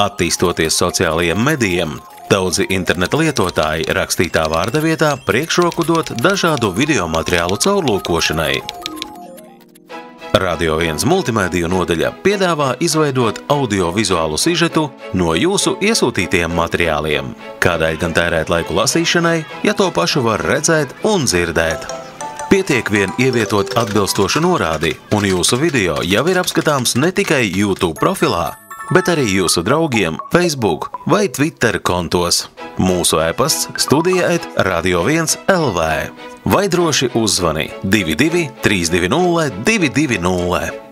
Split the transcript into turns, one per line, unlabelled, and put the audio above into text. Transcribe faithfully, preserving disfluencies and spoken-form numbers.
Attīstoties sociālajiem medijiem, daudzi interneta lietotāji rakstītā vārda vietā priekšroku dot dažādu video materiālu caurlūkošanai. Radio viens multimēdiju nodaļa piedāvā izveidot audiovizuālu sižetu no jūsu iesūtītiem materiāliem. Kādēļ gan tērēt laiku lasīšanai, ja to pašu var redzēt un dzirdēt? Pietiek vien ievietot atbilstošu norādi, un jūsu video jau ir apskatāms ne tikai YouTube profilā, bet arī jūsu draugiem Facebook vai Twitter kontos. Mūsu e-pasts studija et radio viens el vē vai droši uzzvani divi divi trīs divi nulle divi divi nulle.